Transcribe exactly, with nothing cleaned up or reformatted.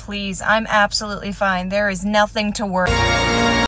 please. I'm absolutely fine. There is nothing to worry.